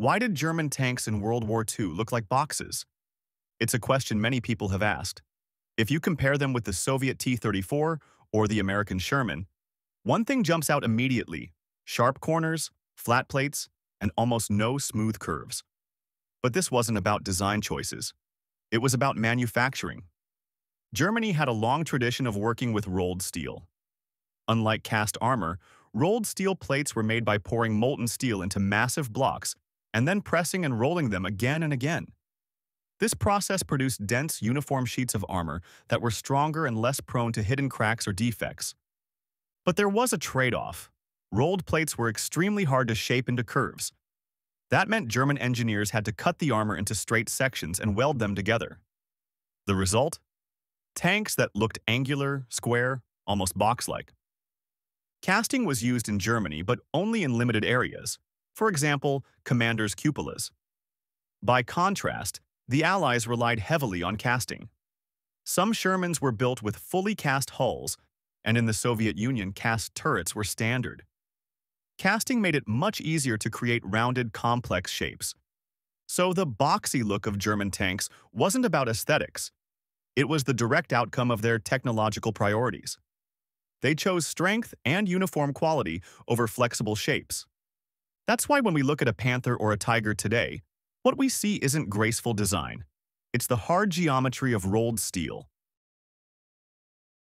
Why did German tanks in World War II look like boxes? It's a question many people have asked. If you compare them with the Soviet T-34 or the American Sherman, one thing jumps out immediately: sharp corners, flat plates, and almost no smooth curves. But this wasn't about design choices. It was about manufacturing. Germany had a long tradition of working with rolled steel. Unlike cast armor, rolled steel plates were made by pouring molten steel into massive blocks and then pressing and rolling them again and again. This process produced dense, uniform sheets of armor that were stronger and less prone to hidden cracks or defects. But there was a trade-off. Rolled plates were extremely hard to shape into curves. That meant German engineers had to cut the armor into straight sections and weld them together. The result? Tanks that looked angular, square, almost box-like. Casting was used in Germany, but only in limited areas. For example, commanders' cupolas. By contrast, the Allies relied heavily on casting. Some Shermans were built with fully cast hulls, and in the Soviet Union, cast turrets were standard. Casting made it much easier to create rounded, complex shapes. So the boxy look of German tanks wasn't about aesthetics. It was the direct outcome of their technological priorities. They chose strength and uniform quality over flexible shapes. That's why when we look at a Panther or a Tiger today, what we see isn't graceful design. It's the hard geometry of rolled steel.